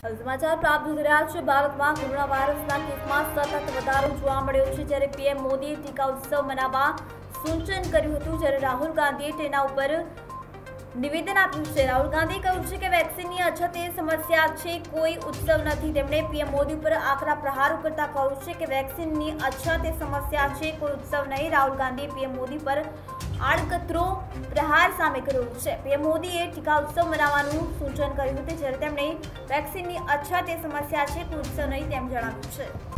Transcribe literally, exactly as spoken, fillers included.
સમાચાર પ્રાપ્ત થઈ રહ્યા છે। ભારતમાં કોરોના વાયરસના કેસમાં સતત વધારો જોવા મળ્યો છે, જ્યારે પીએમ મોદીએ ટીકા ઉત્સવ મનાવવા સૂચન કર્યું હતું, જ્યારે રાહુલ ગાંધીએ તેના ઉપર નિવેદન આપ્યું છે। રાહુલ ગાંધીએ કહ્યું છે કે વેક્સિનની અછત એ સમસ્યા છે, કોઈ ઉત્સવ નથી। તેમણે પીએમ મોદી પર આકરા પ્રહારો કરતા કહ્યું છે કે વેક્સિનની અછત એ સમસ્યા છે, કોઈ ઉત્સવ નહીં। રાહુલ ગાંધીએ પીએમ મોદી પર આડકતરો પ્રહાર સામે કર્યો છે। પીએમ મોદીએ ટીકા ઉત્સવ મનાવવાનું સૂચન કર્યું હતું, જ્યારે તેમણે વેક્સિનની અછત એ સમસ્યા છે, કોઈ ઉત્સવ નહીં તેમ જણાવ્યું છે।